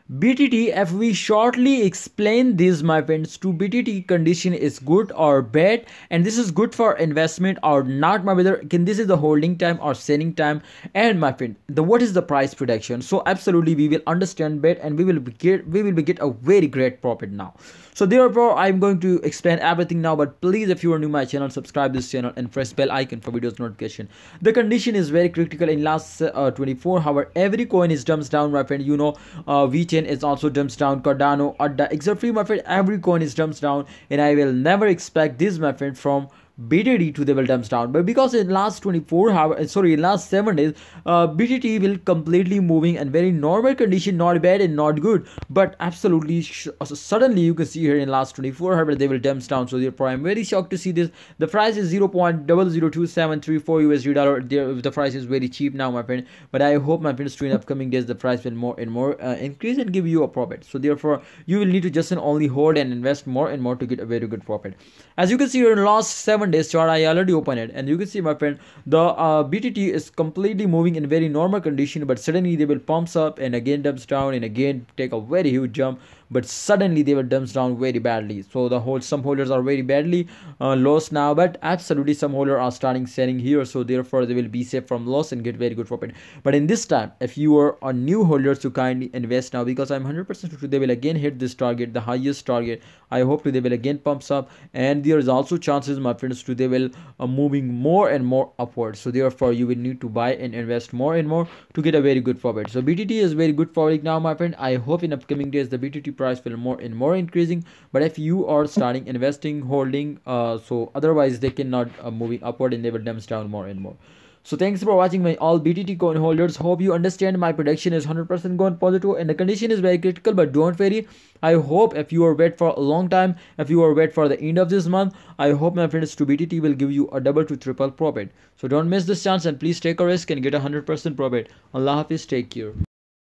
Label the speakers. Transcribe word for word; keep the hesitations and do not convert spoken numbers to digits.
Speaker 1: B T T, if we shortly explain this, my friends, to B T T condition is good or bad, and this is good for investment or not, my brother. Can this is the holding time or selling time, and my friend, the what is the price prediction? So absolutely, we will understand bit, and we will be get we will be get a very great profit now. So therefore, I'm going to explain everything now. But please, if you are new to my channel, subscribe this channel and press bell icon for videos notification. The condition is very critical in last uh, twenty-four hour. Every coin is dumps down, my friend. You know, uh, V ten is also dumps down. Cardano, Adda, except for my friend, every coin is dumps down, and I will never expect this, my friend, from B T T to the will dumps down. But because in last twenty-four hours, sorry, in last seven days, uh, B T T will completely moving and very normal condition, not bad and not good, but absolutely suddenly you can see here in last twenty-four hours they will dumps down. So therefore I'm very shocked to see this. The price is zero point zero zero two seven three four U S D dollar. There, the price is very cheap now, my friend. But I hope, my friends, to in upcoming days the price will more and more uh, increase and give you a profit. So therefore you will need to just only hold and invest more and more to get a very good profit. As you can see here in last seven days chart, I already opened it, and you can see, my friend, the uh, B T T is completely moving in very normal condition, but suddenly they will pumps up and again dumps down and again take a very huge jump, but suddenly they will dumps down very badly. So the whole some holders are very badly uh, lost now, but absolutely some holders are starting selling here, so therefore they will be safe from loss and get very good profit. But in this time, if you are a new holder, so kindly invest now, because I'm one hundred percent sure they will again hit this target, the highest target. I hope they will again pumps up, and there is also chances, my friends, to they will uh, moving more and more upwards. So therefore you will need to buy and invest more and more to get a very good profit. So B T T is very good for it now, my friend. I hope in upcoming days the B T T price will more and more increasing. But if you are starting investing, holding, uh so otherwise they cannot uh, moving upward and they will dumps down more and more. So thanks for watching my all B T T coin holders. Hope you understand my prediction is one hundred percent gone positive and the condition is very critical, but don't worry. I hope if you are wait for a long time, if you are wait for the end of this month, I hope, my friends, to B T T will give you a double to triple profit. So don't miss this chance and please take a risk and get a one hundred percent profit. Allah Hafiz, take care.